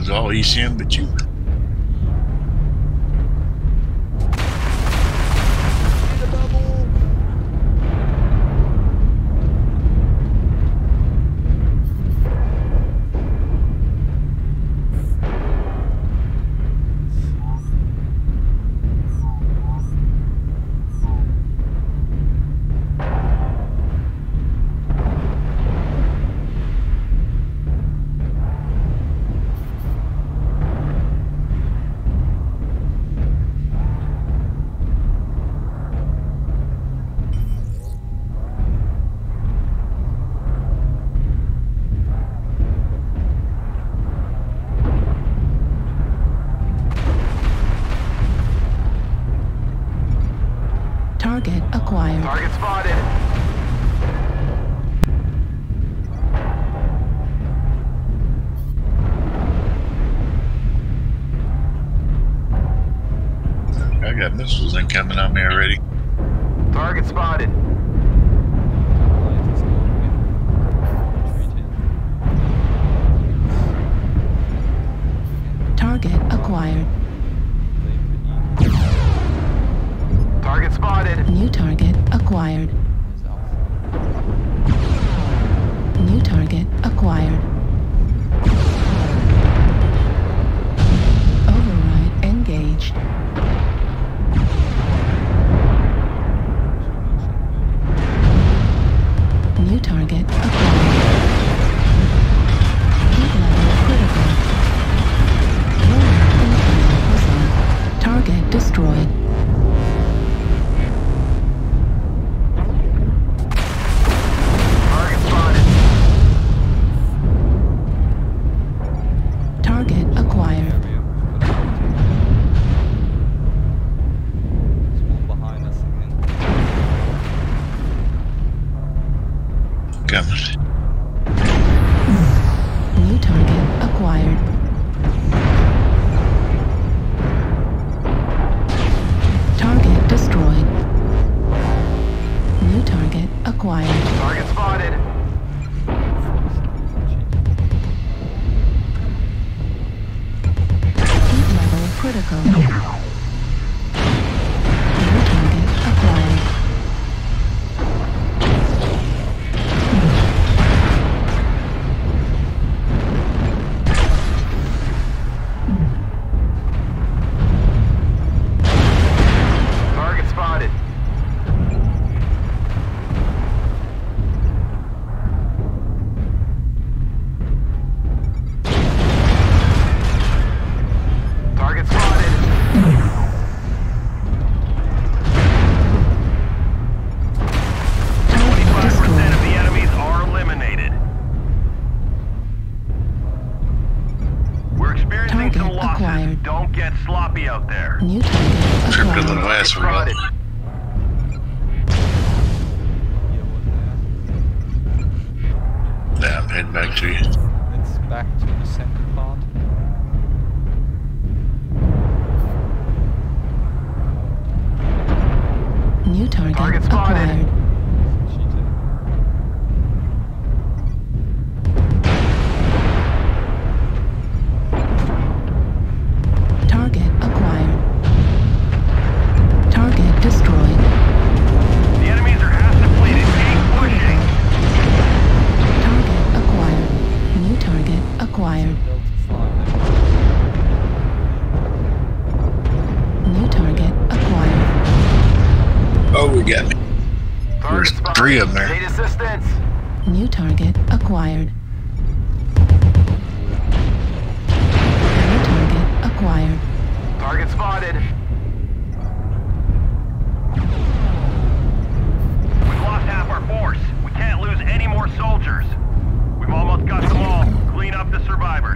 runs all ECM but you. Target acquired. Target spotted. I got missiles incoming on me already. Target spotted. Target acquired. Target spotted. New target acquired. New target acquired. Override engaged. New target acquired. Heat level critical. Lower incoming missile. Target destroyed. New target acquired. Target destroyed. New target acquired. Target spotted. Heat level critical. New target acquired. Don't get sloppy out there. New target Tripped a acquired. little ass for it. Yeah, I'm heading back to you. It's back to the center part. New target Target spotted. acquired. Target acquired. Target destroyed. The enemies are half depleted. Keep pushing. Target acquired. New target acquired. New target acquired. Oh, we got me. Target There's spotted. 3 of them there. Need assistance. New target acquired. New target acquired. Target spotted. We've lost half our force. We can't lose any more soldiers. We've almost got them all. Clean up the survivors.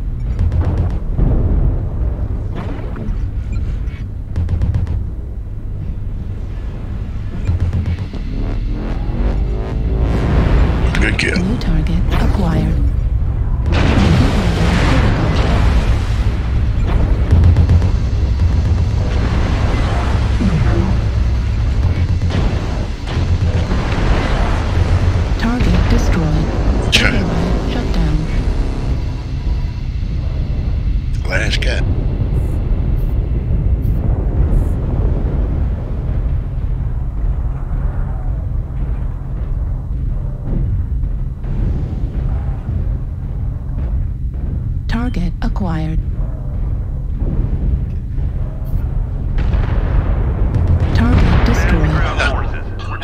Good kill. New target acquired. Target destroyed. Shut it. Override shut down.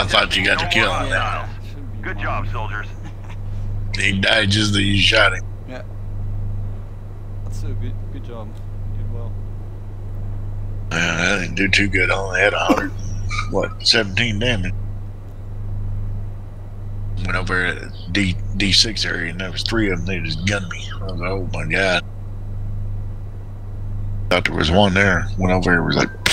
I thought you got the kill on that. Good job, soldiers. He died just as you shot him. Yeah. That's a good job. You did well. I didn't do too good. I only had 17 damage. Went over at D6 area, and there was 3 of them. They just gunned me. I was like, oh my god. Thought there was one there. Went over there, was like